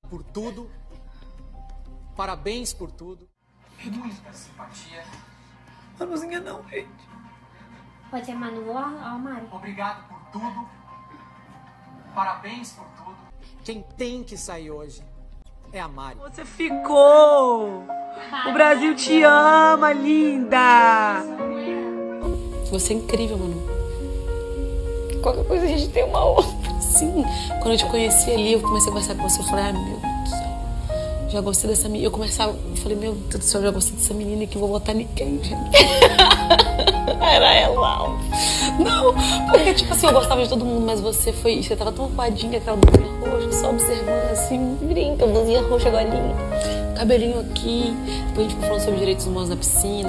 por tudo. Parabéns por tudo. Muita simpatia. Manuzinha não, gente. Pode ser Manu ou a Mari. Obrigado por tudo. Parabéns por tudo. Quem tem que sair hoje é a Mari. Você ficou! O Brasil te ama, linda! Você é incrível, Manu. Qualquer coisa a gente tem uma outra. Sim. Quando eu te conheci ali, eu comecei a conversar com você. Eu falei, ai, meu Deus do céu. Já gostei dessa menina. Eu falei, meu Deus do céu, já gostei dessa menina e que vou votar ninguém, gente. Era ela. Não, porque, tipo assim, eu gostava de todo mundo, mas você tava tão arrumadinha, aquela blusinha roxa, só observando assim, brinca, blusinha roxa, golinha, cabelinho aqui. Depois a gente ficou falando sobre direitos humanos na piscina.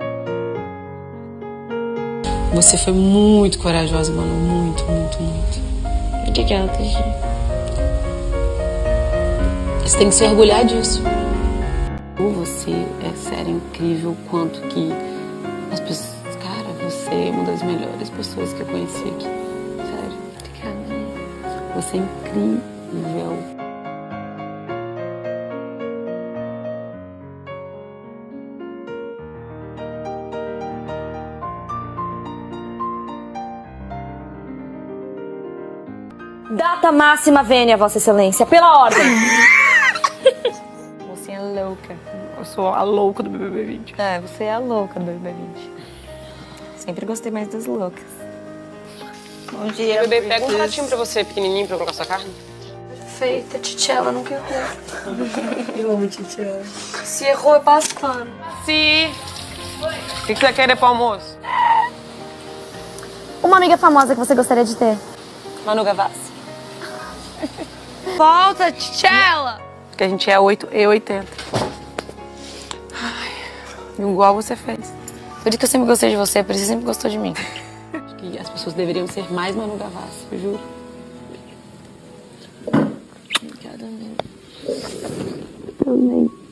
Você foi muito corajosa, Manu, muito, muito, muito. Obrigada, Gi. Você tem que se orgulhar disso. Você é sério, incrível, o quanto que as pessoas... Cara, você é uma das melhores pessoas que eu conheci aqui. Sério. Obrigada. Você é incrível. Data máxima vênia, Vossa Excelência, pela ordem. Você é louca. Eu sou a louca do BBB 20. É, você é a louca do BBB 20. Sempre gostei mais das loucas. Bom dia, Bebê, pega um pratinho pra você, pequenininho, pra colocar sua carne. Perfeita, Titiela nunca errou. Eu amo Titiana. Se errou, é pastando. Sim. O que você quer querer pro almoço? Uma amiga famosa que você gostaria de ter? Manu Gavassi. Volta, Tchela! Porque a gente é E80. Ai, igual você fez. Por isso que eu sempre gostei de você, por isso você sempre gostou de mim. Acho que as pessoas deveriam ser mais Manu Gavassi, eu juro. Obrigada, mesmo. Também.